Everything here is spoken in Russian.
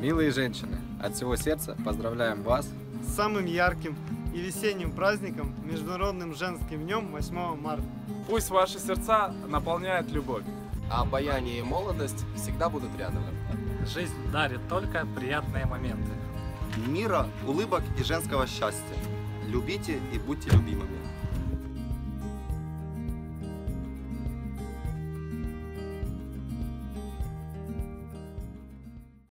Милые женщины, от всего сердца поздравляем вас с самым ярким и весенним праздником, Международным женским днем 8 марта. Пусть ваши сердца наполняет любовь, а обаяние и молодость всегда будут рядом. Жизнь дарит только приятные моменты. Мира, улыбок и женского счастья. Любите и будьте любимыми.